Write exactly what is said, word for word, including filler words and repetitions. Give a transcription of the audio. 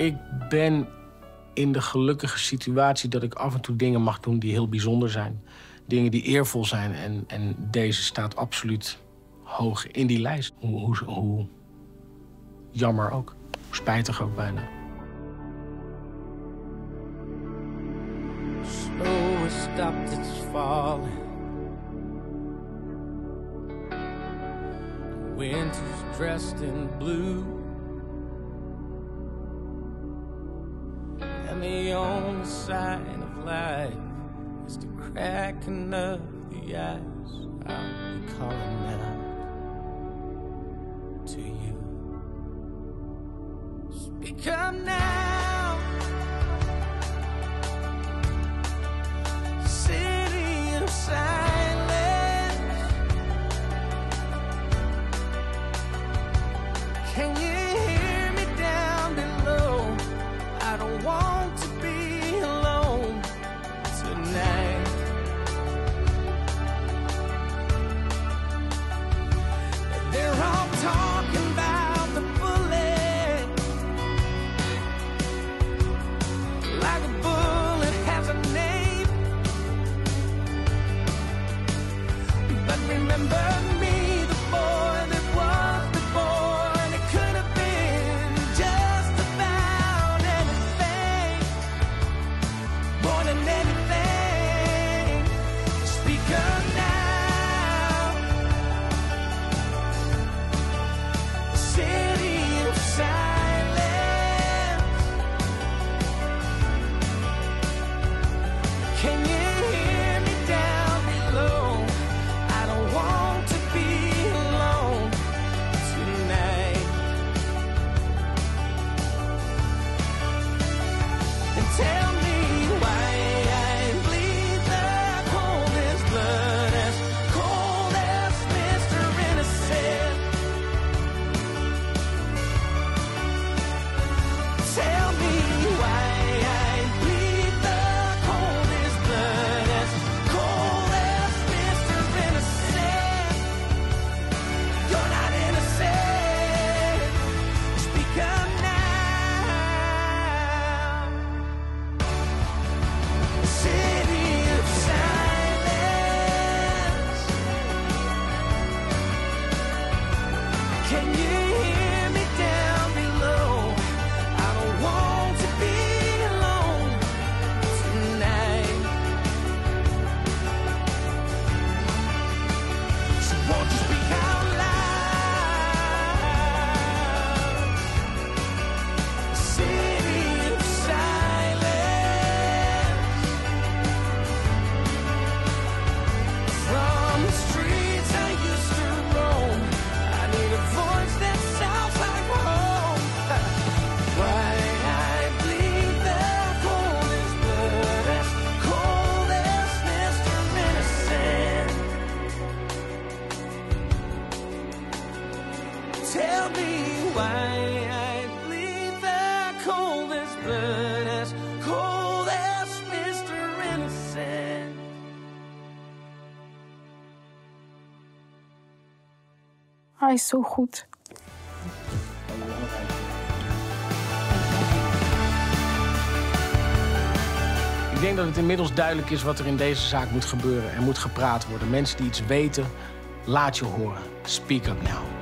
Ik ben in de gelukkige situatie dat ik af en toe dingen mag doen die heel bijzonder zijn. Dingen die eervol zijn. En, en deze staat absoluut hoog in die lijst. Hoe, hoe, hoe jammer ook. Hoe spijtig ook bijna. Slow it stopped its falling. Winter's dressed in blue. And the only sign of life is the cracking of the ice. I'll be calling out to you. Speak up now, city of silence. Can you hear me down below? I don't want to be alone tonight. They're all talking about the bullet, like a bullet has a name. But remember me, the boy that was before, it could have been just about anything, more than anything. Speak up now, city of silence. Can you hear me down below? I don't want to be alone tonight. And tell me why I bleed the coldest blood, as cold as Mister Innocent. Tell me why I bleed the coldest blood, as cold as Mister Innocent. You're not innocent. Speak up now. City of silence. Can you hear me down below? I don't want to be alone tonight. So won't you speak out loud? City of silence. From the streets I used to roam, I need a voice that sounds like home. Why I bleed the coldest blood, as cold as Mister Innocent. Tell me why I bleed the coldest blood, as cold as Mister Innocent. Hij is zo goed. Ik denk dat het inmiddels duidelijk is wat er in deze zaak moet gebeuren. Er moet gepraat worden. Mensen die iets weten, laat je horen. Speak up now.